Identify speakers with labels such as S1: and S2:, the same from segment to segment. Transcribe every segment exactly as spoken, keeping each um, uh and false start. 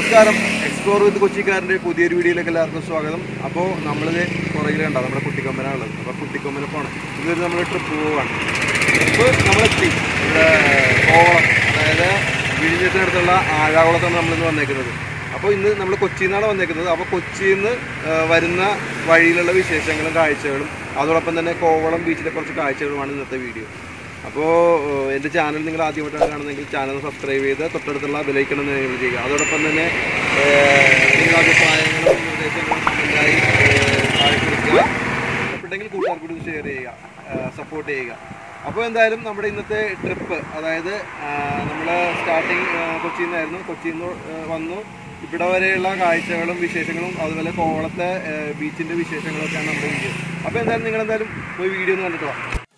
S1: നമസ്കാരം. എക്സ്പ്ലോർ വിത്ത് കൊച്ചിക്കാരൻ്റെ പുതിയൊരു വീഡിയോയിലേക്ക് എല്ലാവർക്കും സ്വാഗതം. അപ്പോൾ നമ്മളിത് പുറകിലുണ്ടാവും, നമ്മുടെ കുട്ടിക്കൊമ്പനാണുള്ളത്. അപ്പോൾ കുട്ടിക്കൊമ്പനെ പോകണം. ഇതൊരു നമ്മൾ ട്രിപ്പ് പോവാണ്. ട്രിപ്പ് നമ്മളെത്തി ഇവിടെ കോവളം, അതായത് വിഴിഞ്ഞത്തിനടുത്തുള്ള ആഴാകുളത്താണ് നമ്മളിന്ന് വന്നേക്കുന്നത്. അപ്പോൾ ഇന്ന് നമ്മൾ കൊച്ചിയിൽ നിന്നാണ് വന്നേക്കുന്നത്. അപ്പോൾ കൊച്ചിയിൽ നിന്ന് വരുന്ന വഴിയിലുള്ള വിശേഷങ്ങളും കാഴ്ചകളും അതോടൊപ്പം തന്നെ കോവളം ബീച്ചിലെ കുറച്ച് കാഴ്ചകളുമാണ് ഇന്നത്തെ വീഡിയോ. അപ്പോൾ എൻ്റെ ചാനൽ നിങ്ങൾ ആദ്യമായിട്ടാണ് കാണുന്നതെങ്കിൽ ചാനൽ സബ്സ്ക്രൈബ് ചെയ്ത് തൊട്ടടുത്തുള്ള ബെലൈക്കൺ എനേബിൾ ചെയ്യുക. അതോടൊപ്പം തന്നെ നിങ്ങളുടെ അഭിപ്രായങ്ങളും നിർദ്ദേശങ്ങളും കമൻറ്റായി താഴെ കൊടുക്കുക. ഇഷ്ടപ്പെട്ടെങ്കിൽ കൂട്ടുകാർക്ക് കൂടി ഷെയർ ചെയ്യുക, സപ്പോർട്ട് ചെയ്യുക. അപ്പോൾ എന്തായാലും നമ്മുടെ ഇന്നത്തെ ട്രിപ്പ്, അതായത് നമ്മൾ സ്റ്റാർട്ടിങ് കൊച്ചിയിൽ നിന്നായിരുന്നു. കൊച്ചിയിൽ നിന്ന് വന്നു ഇവിടെ വരെയുള്ള കാഴ്ചകളും വിശേഷങ്ങളും അതുപോലെ കോവളത്തെ ബീച്ചിൻ്റെ വിശേഷങ്ങളൊക്കെയാണ് നമ്മുടെ വീഡിയോ. അപ്പോൾ എന്തായാലും നിങ്ങളെന്തായാലും പോയി വീഡിയോ ഒന്ന് കണ്ടിട്ട് വാ.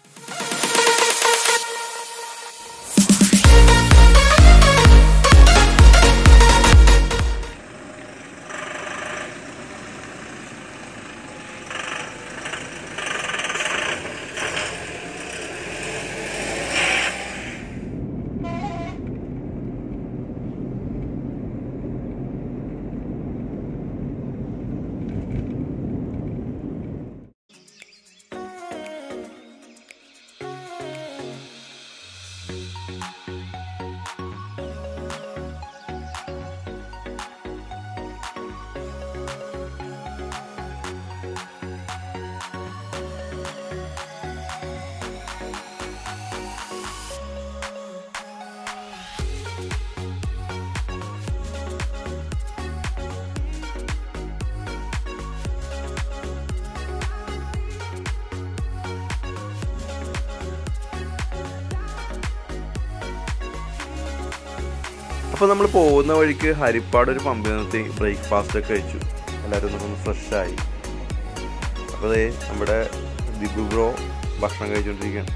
S1: അപ്പോൾ നമ്മൾ പോകുന്ന വഴിക്ക് ഹരിപ്പാട് ഒരു പമ്പിൽ നിർത്തി ബ്രേക്ക്ഫാസ്റ്റൊക്കെ കഴിച്ചു. എല്ലാവരും ഒന്ന് ഫ്രഷായി. അപ്പോൾ അതേ നമ്മുടെ ദിബു ബ്രോ ഭക്ഷണം കഴിച്ചുകൊണ്ടിരിക്കുകയാണ്.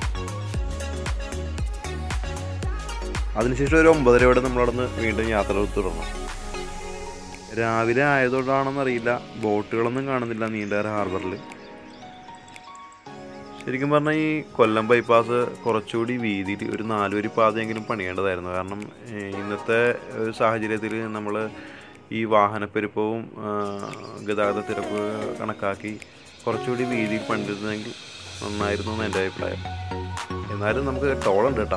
S1: അതിനുശേഷം ഒരു ഒമ്പതരയോടെ നമ്മളവിടെ നിന്ന് വീണ്ടും യാത്ര തുടർന്നു. രാവിലെ ആയതുകൊണ്ടാണെന്നറിയില്ല, ബോട്ടുകളൊന്നും കാണുന്നില്ല നീണ്ടകര ഹാർബറിൽ. ശരിക്കും പറഞ്ഞാൽ ഈ കൊല്ലം ബൈപ്പാസ് കുറച്ചുകൂടി വീതിയിൽ ഒരു നാലുവരി പാതയെങ്കിലും പണിയേണ്ടതായിരുന്നു. കാരണം ഇന്നത്തെ ഒരു സാഹചര്യത്തിൽ നമ്മൾ ഈ വാഹനപ്പെരുപ്പവും ഗതാഗത തിരക്ക് കണക്കാക്കി കുറച്ചുകൂടി വീതിയിൽ പണിതിരുന്നെങ്കിൽ നന്നായിരുന്നു എന്ന് എൻ്റെ അഭിപ്രായം. എന്നാലും നമുക്ക് ടോളുണ്ട് കേട്ടോ.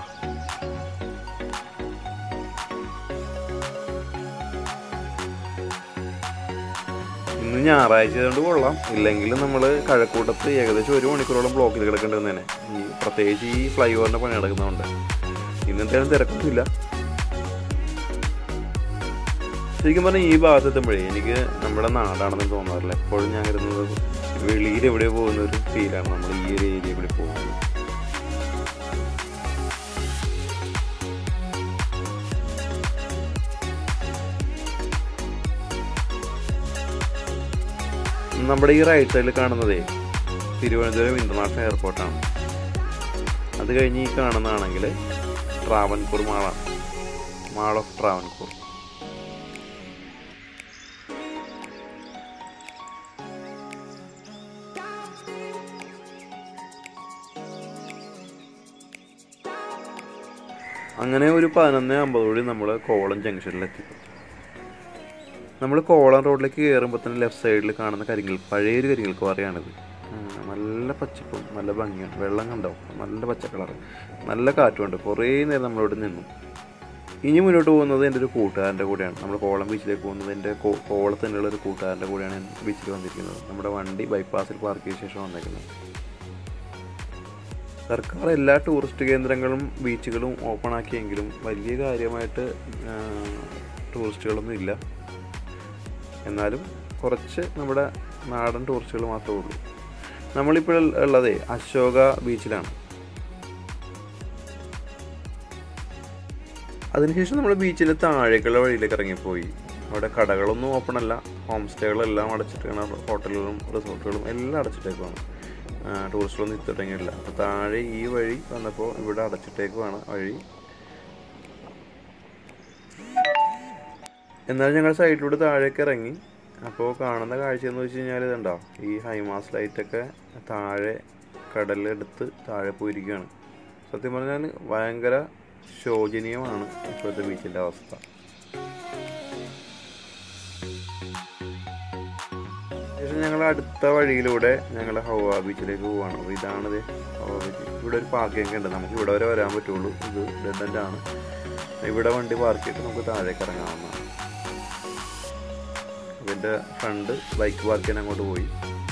S1: ഇന്ന് ഞായറാഴ്ച കൊണ്ട് കൊള്ളാം, ഇല്ലെങ്കിൽ നമ്മൾ കഴക്കൂട്ടത്ത് ഏകദേശം ഒരു മണിക്കൂറോളം ബ്ലോക്കിൽ കിടക്കേണ്ടി തന്നെ, ഈ പ്രത്യേകിച്ച് ഈ ഫ്ലൈ ഓവറിൻ്റെ പണി നടക്കുന്നതുകൊണ്ട്. ഇന്നെന്തായാലും തിരക്കൊന്നുമില്ല. ശരിക്കും പറഞ്ഞാൽ ഈ ഭാഗത്ത് എത്തുമ്പോഴേ എനിക്ക് നമ്മുടെ നാടാണെന്ന് തോന്നാറില്ല. എപ്പോഴും ഞാൻ കരുതുന്നത് വെളിയിൽ എവിടെ പോകുന്ന ഒരു ഫീലാണ് നമ്മൾ ഈ ഒരു ഏരിയ കൂടി പോകുന്നത്. നമ്മുടെ ഈ റൈറ്റ് സൈഡിൽ കാണുന്നതേ തിരുവനന്തപുരം ഇൻ്റർനാഷണൽ എയർപോർട്ടാണ്. അത് കഴിഞ്ഞ് ഈ കാണുന്നതാണെങ്കിൽ ട്രാവൻകൂർ മാളാണ്, മാൾ ഓഫ് ട്രാവൻകൂർ. അങ്ങനെ ഒരു പതിനൊന്ന് അമ്പതോടെ നമ്മൾ കോവളം ജംഗ്ഷനിലെത്തി. നമ്മൾ കോവളം റോഡിലേക്ക് കയറുമ്പോൾ തന്നെ ലെഫ്റ്റ് സൈഡിൽ കാണുന്ന കരിങ്കൽ, പഴയൊരു കരിങ്കൽ ക്വാറിയാണിത്. നല്ല പച്ചപ്പും നല്ല ഭംഗിയാണ്. വെള്ളം കണ്ടോ, നല്ല പച്ച കളർ, നല്ല കാറ്റുമുണ്ട്. കുറേ നേരം നമ്മളിവിടെ നിന്നു. ഇനി മുന്നോട്ട് പോകുന്നത് എൻ്റെ ഒരു കൂട്ടുകാരൻ്റെ കൂടെയാണ്. നമ്മൾ കോവളം ബീച്ചിലേക്ക് പോകുന്നത് എൻ്റെ കോവളത്ത് തന്നെയുള്ള ഒരു കൂട്ടുകാരൻ്റെ കൂടെയാണ് ഞാൻ ബീച്ചിൽ വന്നിരിക്കുന്നത്. നമ്മുടെ വണ്ടി ബൈപ്പാസിൽ പാർക്ക് ചെയ്ത ശേഷം വന്നേക്കുന്നത്. സർക്കാർ എല്ലാ ടൂറിസ്റ്റ് കേന്ദ്രങ്ങളും ബീച്ചുകളും ഓപ്പൺ ആക്കിയെങ്കിലും വലിയ കാര്യമായിട്ട് ടൂറിസ്റ്റുകളൊന്നും ഇല്ല. എന്നാലും കുറച്ച് നമ്മുടെ നാടൻ ടൂറിസ്റ്റുകൾ മാത്രമേ ഉള്ളൂ. നമ്മളിപ്പോൾ ഉള്ളതേ അശോക ബീച്ചിലാണ്. അതിനുശേഷം നമ്മൾ ബീച്ചിൽ താഴേക്കുള്ള വഴിയിലേക്ക് ഇറങ്ങിപ്പോയി. അവിടെ കടകളൊന്നും ഓപ്പൺ അല്ല, ഹോം സ്റ്റേകളെല്ലാം അടച്ചിട്ടാണ്, ഹോട്ടലുകളും റിസോർട്ടുകളും എല്ലാം അടച്ചിട്ടേക്കുവാണ്. ടൂറിസ്റ്റുകളൊന്നും എത്തിയിട്ടെങ്കിലില്ല. അപ്പോൾ താഴെ ഈ വഴി വന്നപ്പോൾ ഇവിടെ അടച്ചിട്ടേക്കുവാണ് വഴി. എന്നാൽ ഞങ്ങൾ സൈഡിലൂടെ താഴേക്ക് ഇറങ്ങി. അപ്പോൾ കാണുന്ന കാഴ്ച എന്ന് വെച്ച് കഴിഞ്ഞാൽ ഇതുണ്ടോ, ഈ ഹൈമാസ് ലൈറ്റൊക്കെ താഴെ കടലെടുത്ത് താഴെ പോയിരിക്കുകയാണ്. സത്യം പറഞ്ഞാൽ ഭയങ്കര ശോചനീയമാണ് ഇപ്പോഴത്തെ ബീച്ചിൻ്റെ അവസ്ഥ.
S2: അതിനുശേഷം ഞങ്ങൾ അടുത്ത വഴിയിലൂടെ ഞങ്ങൾ ഹൗവ ബീച്ചിലേക്ക് പോവുകയാണ്. അപ്പോൾ ഇതാണിത് ഹൗവ ബീച്ച്. ഇവിടെ ഒരു പാർക്കിംഗ് ഉണ്ട്, നമുക്ക് ഇവിടെ വരെ വരാൻ പറ്റുള്ളൂ. ഇത് ഡെഡ് എൻഡ് ആണ്. ഇവിടെ വണ്ടി പാർക്ക് ചെയ്തിട്ട് നമുക്ക് താഴേക്ക് ഇറങ്ങാവുന്നതാണ്. ഇതിൻ്റെ ഫ്രണ്ട് ബൈക്ക് പാർക്ക് ചെയ്യാൻ അങ്ങോട്ട് പോയി.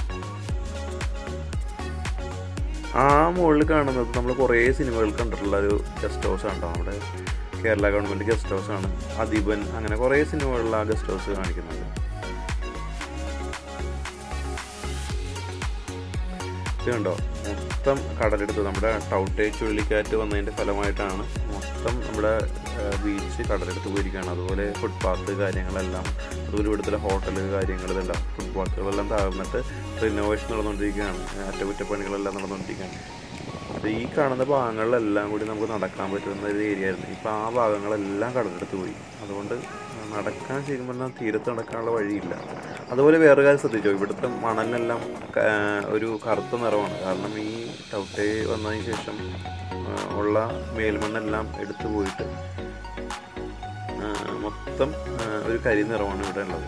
S2: ആ മുകളിൽ കാണുന്നത് നമ്മൾ കുറേ സിനിമകൾ കണ്ടിട്ടുള്ള ഒരു ഗസ്റ്റ് ഹൗസ് ആണ്. നമ്മുടെ കേരള ഗവൺമെൻറ് ഗസ്റ്റ് ഹൗസാണ്. അദീപൻ അങ്ങനെ കുറേ സിനിമകളിൽ ആ ഗസ്റ്റ് ഹൗസ് കാണിക്കുന്നത്. ഇതുണ്ടോ മൊത്തം കടലെടുത്ത് നമ്മുടെ ടൗട്ടെ ചുഴലിക്കാറ്റ് വന്നതിൻ്റെ ഫലമായിട്ടാണ് മൊത്തം നമ്മുടെ ബീച്ച് കടലെടുത്ത് പോയിരിക്കുകയാണ്. അതുപോലെ ഫുട്പാത്ത് കാര്യങ്ങളെല്ലാം, അതുപോലെ ഇവിടുത്തെ ഹോട്ടൽ കാര്യങ്ങൾ, ഇതെല്ലാം ഫുട്പാത്തുകളെല്ലാം താഴ്ന്നിട്ട് റിനോവേഷൻ നടന്നുകൊണ്ടിരിക്കുകയാണ്. അറ്റകുറ്റപ്പണികളെല്ലാം നടന്നുകൊണ്ടിരിക്കുകയാണ്. അപ്പോൾ ഈ കാണുന്ന ഭാഗങ്ങളിലെല്ലാം കൂടി നമുക്ക് നടക്കാൻ പറ്റുന്ന ഒരു ഏരിയ ആയിരുന്നു. ഇപ്പോൾ ആ ഭാഗങ്ങളെല്ലാം കടലെടുത്ത് പോയി. അതുകൊണ്ട് നടക്കാൻ ശരിക്കും പറഞ്ഞാൽ തീരത്ത് നടക്കാനുള്ള വഴിയില്ല. അതുപോലെ വേറെ കാര്യം ശ്രദ്ധിച്ചോ, ഇവിടുത്തെ മണലിനെല്ലാം ഒരു കറുത്ത നിറമാണ്. കാരണം ഈ ടൗട്ടെ വന്നതിന് ശേഷം ഉള്ള മേൽമണ്ണെല്ലാം എടുത്തു പോയിട്ട് മൊത്തം ഒരു കരി നിറമാണ് ഇവിടെ ഉള്ളത്.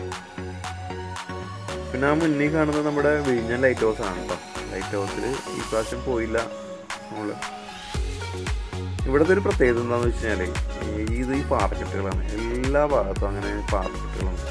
S2: പിന്നെ ആ മുന്നിൽ കാണുന്നത് നമ്മുടെ വിഴിഞ്ഞം ലൈറ്റ് ഹൗസ് ആണ് കേട്ടോ. ലൈറ്റ് ഹൗസിൽ ഈ പ്രാവശ്യം പോയില്ല നമ്മൾ. ഇവിടുത്തെ ഒരു പ്രത്യേകത എന്താണെന്ന് വെച്ച് കഴിഞ്ഞാൽ ഇത് ഈ പാറക്കെട്ടുകളാണ്. എല്ലാ ഭാഗത്തും അങ്ങനെ പാറക്കെട്ടുകളുണ്ട്.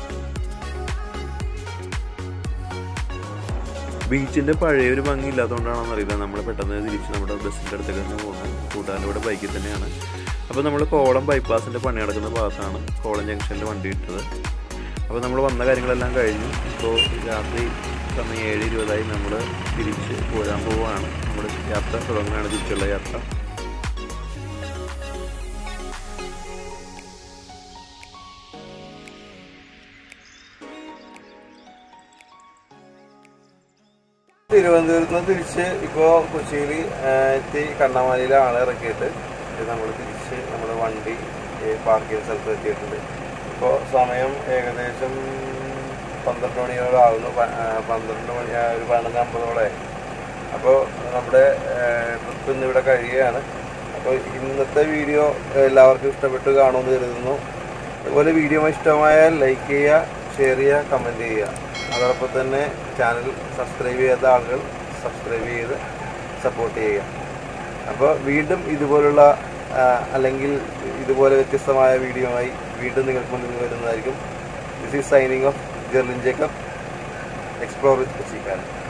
S2: ബീച്ചിൻ്റെ പഴയ ഒരു ഭംഗി ഇല്ലാത്തതുകൊണ്ടാണെന്ന് അറിയില്ല, നമ്മൾ പെട്ടെന്ന് തിരിച്ച് നമ്മുടെ ബസ്സിൻ്റെ അടുത്തേക്ക് തന്നെ പോകുന്നു. കൂട്ടുകാരുടെ കൂടെ ബൈക്കിൽ തന്നെയാണ്. അപ്പോൾ നമ്മൾ കോളം ബൈപ്പാസിൻ്റെ പണി നടക്കുന്ന ഭാഗത്താണ് കോളം ജംഗ്ഷനിൽ വണ്ടി ഇട്ടത്. അപ്പോൾ നമ്മൾ വന്ന കാര്യങ്ങളെല്ലാം കഴിഞ്ഞു. ഇപ്പോൾ രാത്രി സമയം ഏഴ് ഇരുപതായി നമ്മൾ തിരിച്ച് പോരാൻ പോവുകയാണ്. നമ്മുടെ യാത്ര തുടങ്ങുകയാണ്, തിരിച്ചുള്ള യാത്ര.
S1: തിരുവനന്തപുരത്ത് നിന്ന് തിരിച്ച് ഇപ്പോൾ കൊച്ചിയിൽ എത്തി കണ്ണമാലിയിലെ ആളെ ഇറക്കിയിട്ട് നമ്മൾ തിരിച്ച് നമ്മുടെ വണ്ടി പാർക്ക് ചെയ്യുന്ന സ്ഥലത്ത് എത്തിയിട്ടുണ്ട്. ഇപ്പോൾ സമയം ഏകദേശം പന്ത്രണ്ട് മണിയോളാകുന്നു. പന്ത്രണ്ട് മണി ഒരു പതിനൊന്ന് അമ്പതോടെ. അപ്പോൾ നമ്മുടെ ട്രിപ്പ് ഇന്ന് ഇവിടെ കഴിയുകയാണ്. അപ്പോൾ ഇന്നത്തെ വീഡിയോ എല്ലാവർക്കും ഇഷ്ടപ്പെട്ട് കാണുമെന്ന് കരുതുന്നു. അതുപോലെ വീഡിയോ ഇഷ്ടമായാൽ ലൈക്ക് ചെയ്യുക, ഷെയർ ചെയ്യുക, കമൻറ്റ് ചെയ്യുക. അതോടൊപ്പം തന്നെ ചാനൽ സബ്സ്ക്രൈബ് ചെയ്യാത്ത ആളുകൾ സബ്സ്ക്രൈബ് ചെയ്ത് സപ്പോർട്ട് ചെയ്യുക. അപ്പോൾ വീണ്ടും ഇതുപോലുള്ള അല്ലെങ്കിൽ ഇതുപോലെ വ്യത്യസ്തമായ വീഡിയോയുമായി വീണ്ടും നിങ്ങൾക്ക് മുന്നിൽ വരുന്നതായിരിക്കും. This is signing off Jerlin Jacob, explore with കൊച്ചിക്കാരൻ.